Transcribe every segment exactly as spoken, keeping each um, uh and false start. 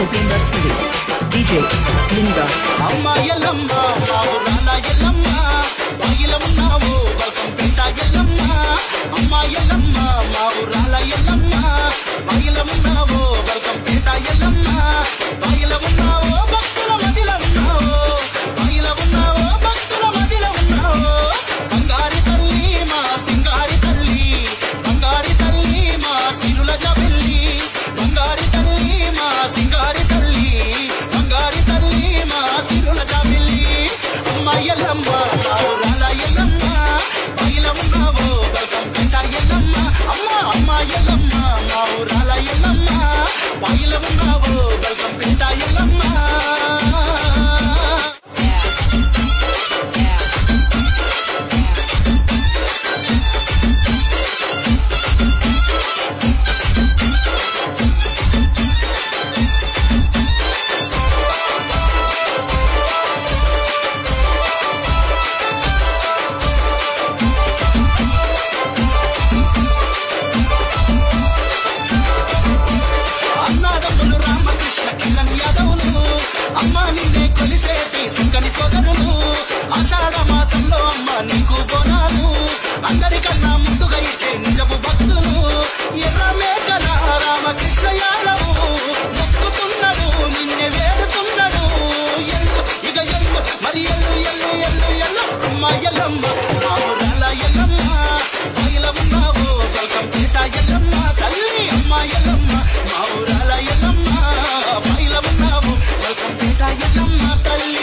Finger Studio. D J Linga. Amma yellamma, maurala yellamma, vayilam navu, balkam penta yellamma. Amma yellamma, maurala yellamma, vayilam navu, balkam penta yellamma. Vayilam navu, bhaktula madilam navu, vayilam navu, bhaktula madilam navu. Bangari talli ma singari talli, bangari talli ma sirula jabilli, bangari talli ma singari talli, bangari talli ma sirula jabilli. Amma yellamma, maurala yellamma, vayilam navu, balkam penta yellamma. Amma amma yellamma, maurala yellamma, vayilam navu, balkam penta yellamma. అన్నాదమ్ములు Ramakrishna Kiran యాదవులు, అమ్మ నిన్నే కొలిసేటి సంకని సోదరులు. ఆషాఢ మాసంలో అమ్మ నీకు బోనాలు, అందరికన్నా ముందుగా ఇచ్చే నిజపు భక్తులు. ఎర్ర మేకల రామకృష్ణ యాదవు మొక్కుతున్నాడు, నిన్నే వేడుతున్నాడు. ఎల్లు ఇక ఎల్లు మరి ఎల్లు ఎల్లు ఎల్లు ఎల్లు. అమ్మ ఎల్లమ్మ, మావురాల ఎల్లమ్మ, బయలు ఉన్నావు బల్కం పేట ఎల్లమ్మ తల్లి. అమ్మ ఎల్లమ్మ, మావురాల ఎల్లమ్మ, బయలు ఉన్నావు బల్కం పేట ఎల్లమ్మ తల్లి.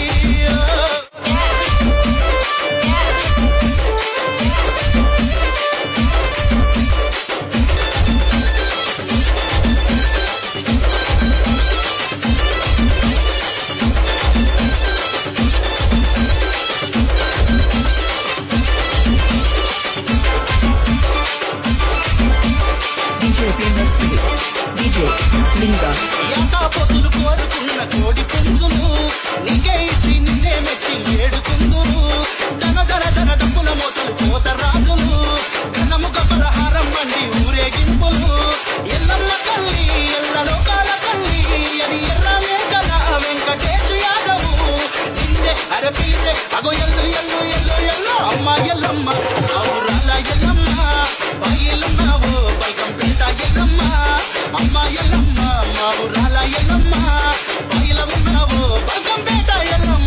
D J Finger Studio. D J Linga. యాకా పొద్దులు కోరుకున్న కోడి పుంజులు నీకే ఇచ్చి నిన్నే మెచ్చి ఏడుకుందురు. ధన ధర ధర డబ్బుల మోతలు కోత రాజులు, ఘనముఖ పలహారం వండి ఊరేగింపులు. ఎల్లమ్మ తల్లి ఎల్ల లోకాల తల్లి అని ఎర్ర మేకల వెంకటేశు యాదవు నిన్నే అరే పిలిసే అగో ఎల్లు ఎల్లు ఎల్లు ఎల్లు. అమ్మ ఎల్లమ్మ, మావురాల ఎల్లమ్మ, బయలున్నావు బల్కం పేట ఎల్లమ్మ. అమ్మ ఎల్లమ్మ, మావురాల ఎల్లమ్మ, బయలు ఉన్నావు బల్కం పేట Yellamma.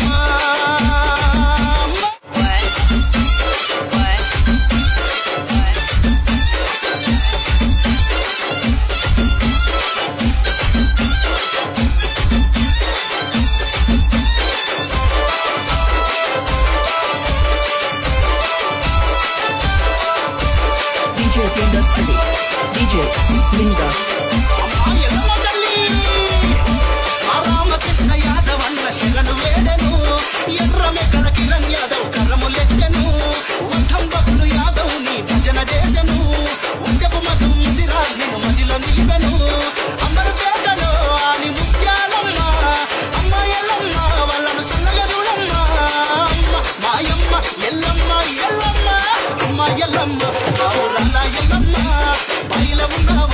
D J Finger Studio. D J Linga. అమ్మా ఎల్లమ్మ తల్లి, మా రామకృష్ణ యాదవ్ అన్న శరణు వేడెను. ఎర్ర మేకల కిరణ్ యాదవ్ కర్రములెత్తెను. వంశం భక్తులు యాదవ్ నీ భజన చేసెను. ఉద్యపు మధు ముదిరాజ్ నిన్ను మదిలో నిలిపెను. అంబరపేటలో ఆని ముత్యాలమ్మ, అమ్మ ఎల్లమ్మ వాళ్ళను సన్నగా చూడమ్మ. అమ్మ మాయమ్మ ఎల్లమ్మ ఎల్లమ్మ, అమ్మ ఎల్లమ్మ, మావురాల ఎల్లమ్మ, బయలు ఉన్నావు